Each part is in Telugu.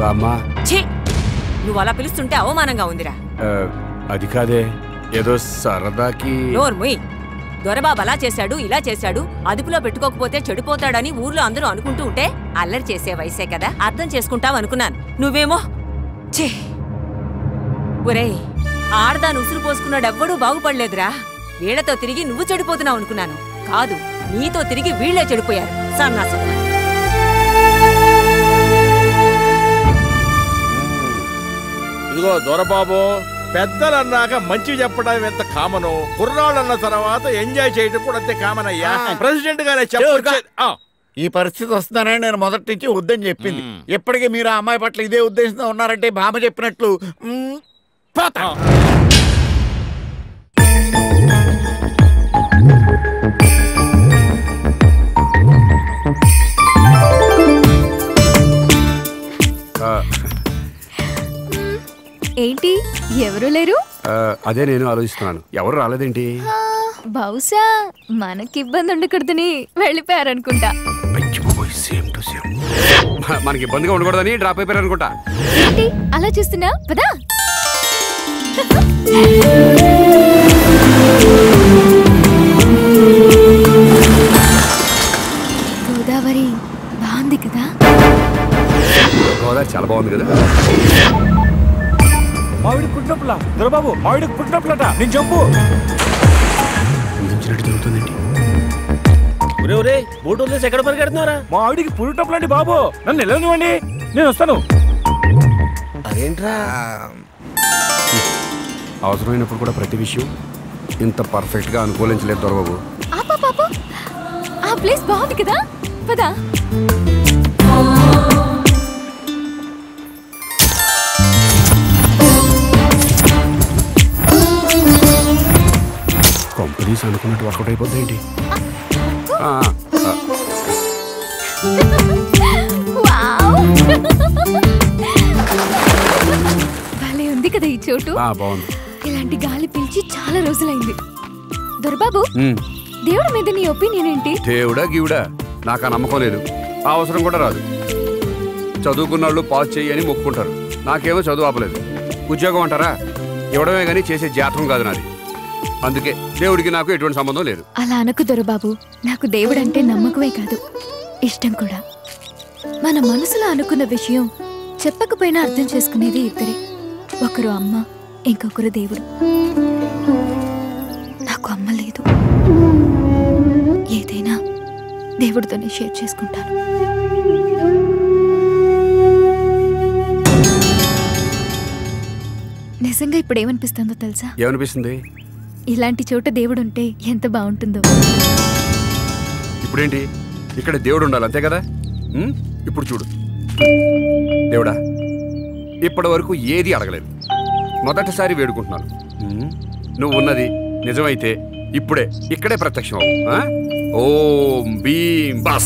రామ్మా. ఛీ, నువ్వు అలా పిలుస్తుంటే అవమానంగా ఉందిరా. అది కాదే, ఏదో సరదాకి. నోర్ముయ్. దొరబాబు అలా చేశాడు, ఇలా చేశాడు, అదుపులో పెట్టుకోకపోతే చెడిపోతాడని ఊర్లో అందరూ అనుకుంటూ ఉంటే అల్లరి చేసే వయసే కదా, అర్థం చేసుకుంటావనుకున్నాను. నువ్వేమో ఛీ. ఒరేయ్, ఆడదాన్ని ఉసురు పోసుకున్నాడెవ్వడూ బాగుపడలేదురా. వీళ్లతో తిరిగి నువ్వు చెడిపోతున్నావు అనుకున్నాను. కాదు, నీతో తిరిగి వీళ్లే చెడిపోయారు. సన్నాసు. ఇదిగో దొరబాబు, పెద్దలన్నాక మంచి చెప్పడం ఎంత కామను, కుర్రాళ్ళన్న తర్వాత ఎంజాయ్ చేయడం కూడా అంతే కామన్ అయ్యా. ప్రెసిడెంట్ గానే చెప్ప. ఈ పరిస్థితి వస్తుందనే నేను మొదటి నుంచి వద్దని చెప్పింది. ఎప్పటికీ మీరు ఆ అమ్మాయి పట్ల ఇదే ఉద్దేశంతో ఉన్నారంటే బామ్మ చెప్పినట్లు పోతా. ఏంటి ఎవరు లేరు? అదే నేను ఆలోచిస్తున్నాను, ఎవరు రాలేదేంటి? బహుశా మనకి ఇబ్బంది ఉండకూడదని వెళ్ళిపోయారనుకుంటా. మనకి ఇబ్బందిగా ఉండకూడదని డ్రాప్ అయిపోయారు అనుకుంటా. ఏంటి అలా చూస్తున్నా? పదా. గోదావరి బాగుంది కదా? గోదావరి చాలా బాగుంది కదా. మావిడికి పుట్టినప్పులా దొరబాబు, మావిడికి పుట్టినప్పులట. నేను చెప్పు జరుగుతుందండి. ఒరే ఒరే, బోటు వదిలేసి ఎక్కడ పరిగెడుతున్నారా? మా ఆవిడికి పుట్టినప్పులండి బాబు, నన్ను వెళ్ళనివ్వండి, నేను వస్తాను. అదేంట్రా? అవసరమైనప్పుడు కూడా ప్రతి విషయం ఇంత పర్ఫెక్ట్ గా అనుకూలించలేదు దొరబాబు. ఆ ప్లేస్ బాగుంది కదా, పదా. కంపెనీస్ అనుకున్నట్టు వర్కౌట్ అయిపోద్ది ఏంటి? భలే ఉంది కదా ఈ చోటు. బాగుంది. ఇలాంటి గాలి పిలిచి చాలా రోజులైంది. దొరబాబు, దేవుడి మీద నీ ఒపీనియన్ ఏంటి? దేవుడా గీవుడా నాకు ఆ నమ్మకం లేదు, ఆ అవసరం కూడా రాదు. చదువుకున్నాళ్ళు పాస్ చెయ్యి అని మొక్కుకుంటారు. నాకేమో చదువు ఆపలేదు. ఉద్యోగం అంటారా, ఇవ్వడమే కానీ చేసే జాతకం కాదు నాది. అందుకే దేవుడికి నాకు ఎటువంటి సంబంధం లేదు. అలా అనకు దొరబాబు, నాకు దేవుడంటే నమ్మకమే కాదు, ఇష్టం కూడా. మన మనసులో అనుకున్న విషయం చెప్పకపోయినా అర్థం చేసుకునేది ఇద్దరే. ఒకరు అమ్మ, ఇంకొకరు దేవుడు. నాకు అమ్మ లేదు, ఏదైనా దేవుడితోనే షేర్ చేసుకుంటాను. నిజంగా ఇప్పుడు ఏమనిపిస్తుందో తెలుసా? ఏమనిపిస్తుంది? ఇలాంటి చోట దేవుడుంటే ఎంత బాగుంటుందో. ఇప్పుడేంటి, ఇక్కడ దేవుడు ఉండాలి అంతే కదా? ఇప్పుడు చూడు దేవుడా, ఇప్పటి వరకు ఏది అడగలేదు, మొదటిసారి వేడుకుంటున్నాను. నువ్వు ఉన్నది నిజమైతే ఇప్పుడే ఇక్కడే ప్రత్యక్షం అవ్వు. ఓం భీం బస్.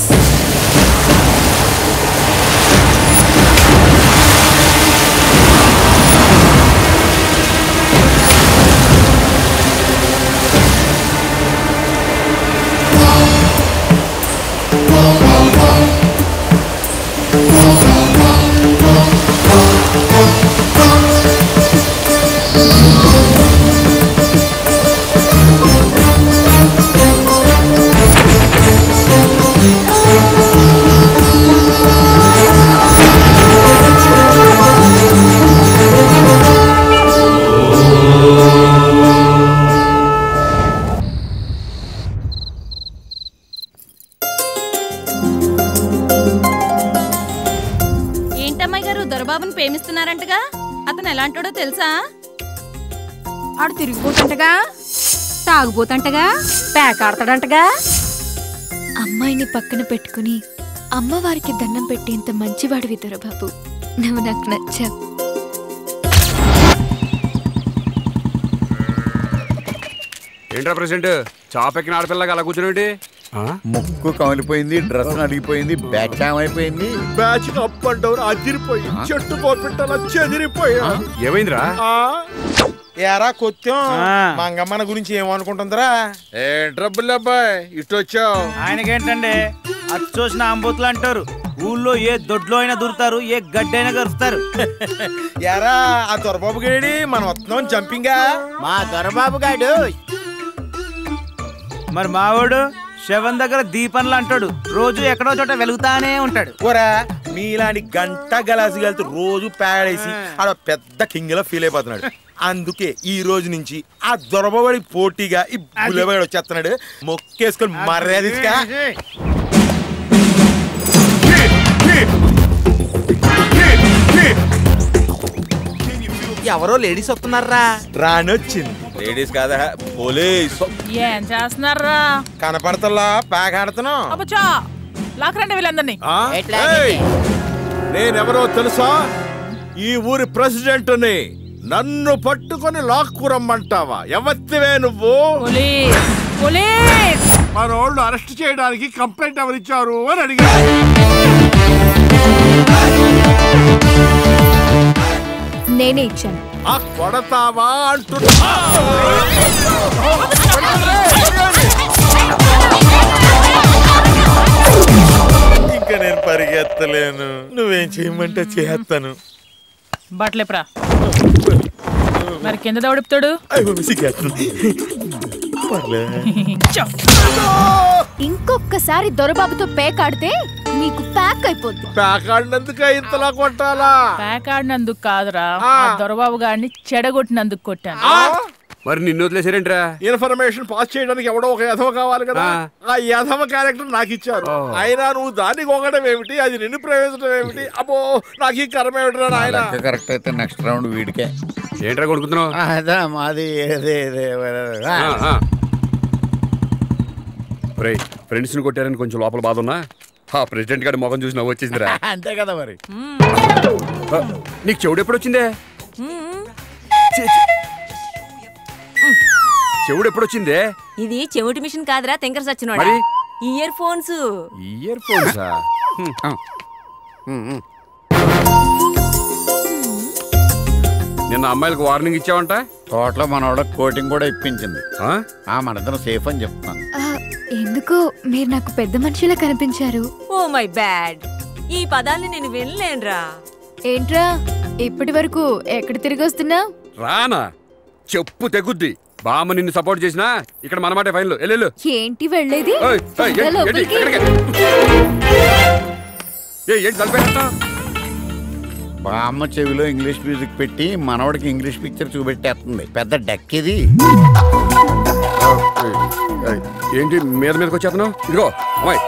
దొరబాబుని ప్రేమిస్తున్నారంటగా, అతను ఎలాంటోడో తెలుసా? ఆడు తిరిగిపోతుంటగా, తాగుపోతుంటగా, పేకాడతాడంటగా. అమ్మాయిని పక్కన పెట్టుకుని అమ్మవారికి దండం పెట్టేంత మంచివాడివి దొరబాబు. నువ్వు నాకు నచ్చావు. ఏంట్రా ప్రెసిడెంట్, చాపెక్కిన ఆడపిల్లగా అలా కూర్చునేంటి? ముక్కు కమిలిపోయింది, డ్రెస్ అడిగిపోయింది, బ్యాచ్ అయిపోయింది. బ్యాచ్ అప్ అండ్ డౌన్ అదిరిపోయి, చెట్టు కోపెట్టాల చెదిరిపోయా. ఏమైందిరా? ఏరా కొత్తం మంగమ్మన గురించి ఏమనుకుంటుందిరా? ఏ ట్రబుల్ అబ్బాయి, ఇటు వచ్చావు. ఆయనకేంటండి, అది చూసిన అంబూతులు అంటారు. ఊళ్ళో ఏ దొడ్లో అయినా దూరుతారు, ఏ గడ్డైనా కరుస్తారు. యారా ఆ దొరబాబు గేడి మనం వస్తున్నాం జంపింగా. మా దొరబాబు గాడు మరి మావాడు శవం దగ్గర దీపంలు అంటాడు, రోజు ఎక్కడో చోట వెలుగుతానే ఉంటాడు. కూరా మీలాంటి గంట గలాసి కలిసి రోజు పేడేసి ఆడ పెద్ద కింగ్ లా ఫీల్ అయిపోతున్నాడు. అందుకే ఈ రోజు నుంచి ఆ దొరబాబుడి పోటీగా ఈ బుల్లెబాడు వచ్చేస్తున్నాడు. మొక్కేసుకొని మర్యాదగా ఎవరో లేడీస్ వస్తున్నారా? రానొచ్చింది. లేడీస్ కాదా, పోలీస్. ఏం చేస్తున్నారా? కనపడతల్లా ప్యాక్ ఆడుతున్నాం. అబ్బా లాకరండి వీళ్ళందరినీ. నేనెవరో తెలుసా? ఈ ఊరి ప్రెసిడెంట్ని. నన్ను పట్టుకొని లాక్కురమ్మంటావా? ఎవత్తివే నువ్వు? మన వాళ్ళు అరెస్ట్ చేయడానికి కంప్లైంట్ ఎవరిచ్చారు అని అడిగారు. నేనే ఇచ్చాను. ఆ కొడతావా అంటున్నా. ఇంకా నేను పరిగెత్తలేను. నువ్వేం చేయమంటే చేస్తాను. బట్టలేప్రా. మరి కింద దౌడిపుతాడు. ఇంకొకసారి దొరబాబుతో పేకాడితే నీకు ప్యాక్ అయిపోద్ది. ప్యాక్ ఆడినందుకు ఇంతలా కొట్టాలా? ప్యాక్ ఆడినందుకు కాదురా, దొరబాబు గారిని చెడగొట్టినందుకు కొట్టాను. మరి నిన్ను వదిలేసారేంట్రా? ఇన్ఫర్మేషన్ పాస్ చేయడానికి ఎవడో ఒక యథవ కావాలి కదా. ఆ యథవ క్యారెక్టర్ నాకు ఇచ్చారు. అయినా నువ్వు దాన్ని గొంగడం ఏమిటి, అది నిన్ను ప్రవేశించడం ఏమిటి? అబ్బో నాకు ఈ కర్మ ఏమిట్రా నాయన. కరెక్ట్ అయితే నెక్స్ట్ రౌండ్ వీడికే. ఏంట్రా కొడుకుతున్నావు? అదా మాది ఫ్రెండ్స్ ని కొట్టారని కొంచెం లోపల బాధ ఉన్నా ఆ ప్రెసిడెంట్ గారి మొఖం చూసి నవ్వు వచ్చేసిందిరా. అంతే కదా మరి. నీకు చెవుడు ఎప్పుడు వచ్చిందే? చెవుడు ఎప్పుడు వచ్చిందే? ఇది చెవిటి మిషన్ కాదురా, తెంకర సచ్చినోడా. మరి? Ear phones. ఇయర్ ఫోన్సా? నిన్న అమ్మాయిలకు వార్నింగ్ ఇచ్చావంట. తోటలో మనోడ కోటింగ్ కూడా ఇప్పించింది. మనిద్దరం సేఫ్ అని చెప్తాను. ఎందుకో మీరు నాకు పెద్ద మనిషిలా కనిపించారు. Oh my bad. ఈ పదాన్ని నేను వినలేనురా. ఏంట్రా ఇప్పటి వరకు ఎక్కడ తిరిగి వస్తున్నా? రానా చెప్పు తెగుద్ది. బామ్మ నిన్ను సపోర్ట్ చేసినా ఇక్కడ మనమాట ఫైన్ లో. ఏంటి వెళ్ళేది? బామ్మ చెవిలో ఇంగ్లీష్ మ్యూజిక్ పెట్టి మనవడికి ఇంగ్లీష్ పిక్చర్ చూపెట్టేస్తుంది. పెద్ద డెక్ ఇది. ఏంటి మీద మీదకి వచ్చేస్తున్నావు? ఇదిగో అమ్మాయి,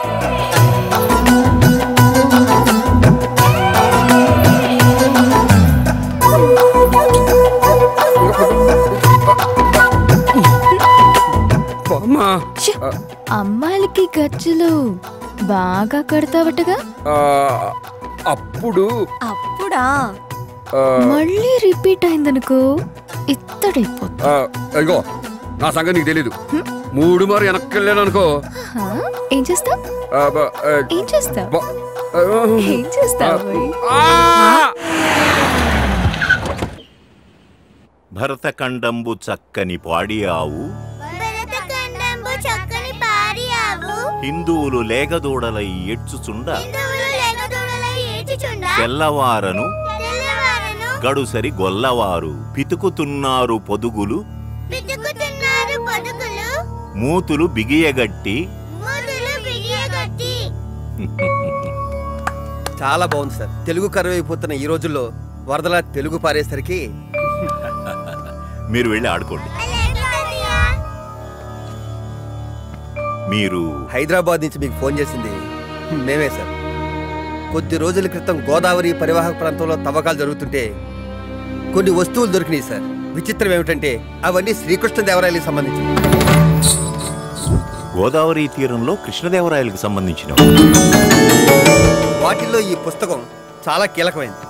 అమ్మాయిలకి ఖర్చులు బాగా కడతావటగా? అప్పుడా మళ్ళీ రిపీట్ అయిందనుకో ఇత్తడైపోతా. ఇగో నా సంగతి నీకు తెలీదు. 3 మారు వెనక్కి వెళ్ళాను అనుకో. ఏం చేస్తావు? ఏం చేస్తావు? ఏం చేస్తావు? భరతఖండంబు చక్కని పాడియావు, హిందువులు లేగదూడలై ఏడ్చుచుండ, తెల్లవారను గడుసరి గొల్లవారు పితుకుతున్నారు పొదుగులు, మూతులు బిగియగట్టి. చాలా బాగుంది సార్. తెలుగు కరువైపోతున్న ఈ రోజుల్లో వరదలా తెలుగు పారేసరికి మీరు వెళ్ళి ఆడుకోండి. మీరు హైదరాబాద్ నుంచి మీకు ఫోన్ చేసింది మేమే సార్. కొద్ది రోజుల క్రితం గోదావరి పరివాహక ప్రాంతంలో తవ్వకాలు జరుగుతుంటే కొన్ని వస్తువులు దొరికినాయి సార్. విచిత్రం ఏమిటంటే అవన్నీ శ్రీకృష్ణదేవరాయలకు సంబంధించి. గోదావరి తీరంలో కృష్ణదేవరాయలకు సంబంధించిన వాటిల్లో ఈ పుస్తకం చాలా కీలకమైంది.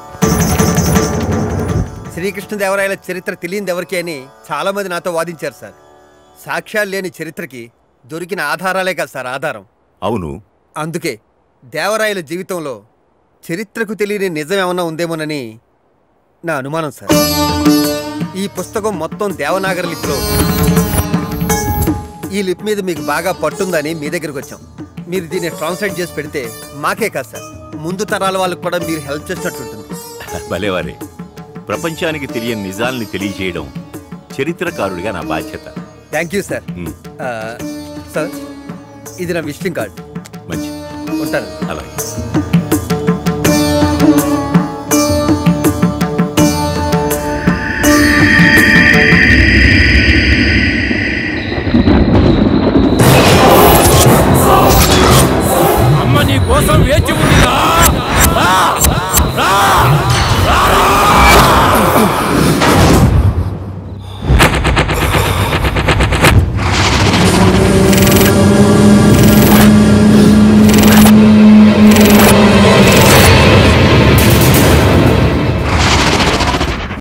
శ్రీకృష్ణదేవరాయల చరిత్ర తెలియనిది ఎవరికి అని చాలా మంది నాతో వాదించారు సార్. సాక్ష్యాలు లేని చరిత్రకి దొరికిన ఆధారాలే కదా సార్ ఆధారం. అవును. అందుకే దేవరాయల జీవితంలో చరిత్రకు తెలియని నిజం ఏమన్నా ఉందేమోనని నా అనుమానం సార్. ఈ పుస్తకం మొత్తం దేవనాగరి లిపిలో. ఈ లిపి మీద మీకు బాగా పట్టుందని మీ దగ్గరకు వచ్చాం. మీరు దీన్ని ట్రాన్స్లేట్ చేసి పెడితే మాకే కాదు సార్, ముందు తరాల వాళ్ళకు కూడా మీరు హెల్ప్ చేసినట్టుంటుంది. భలేవారే, ప్రపంచానికి తెలియని నిజాల్ని తెలియజేయడం చరిత్రకారుడిగా నా బాధ్యత. Thank you sir. సార్, ఇది నా విజిటింగ్ కార్డ్. మంచి ఉంటాను. అలాగే.